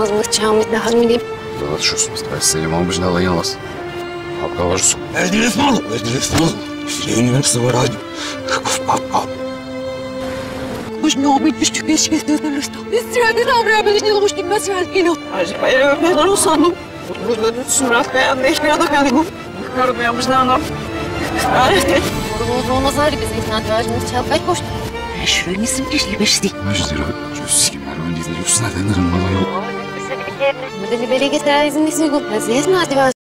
назначаем дохранили. Да, что с я могу быть на лояльность. Обговорюсь. Эдилисмал. Сиреневым ради. Уж не убить без чудесных стыдностей. Истряди нам рабы не лучник на сразу. Аж поверю, я на русану. Burada surat beğendi, hiçbir adam beğendi. Görmüyormuş ne anam. Olmazlar bize insan duacımız çalkayı koştu. Şuraya nisim keşke beşti. Маждира, что с кем народ не дают, снадобно, мало. Мы дали береги, старались не снегу. А здесь надевать.